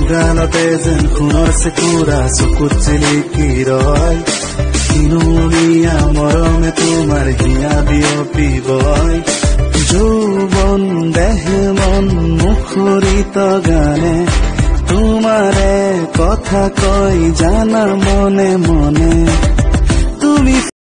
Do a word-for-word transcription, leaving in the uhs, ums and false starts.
গালতে যেন সোণৰ চেকুৰা চকুত জিলিকি ৰয় কিনুলীয়া মৰমে তোমাৰ হিয়া বিয়পিবই যৌৱন দেহ মন মুখৰিত গানে তোমাৰে কথা কয় জানা মনে মনে তুমি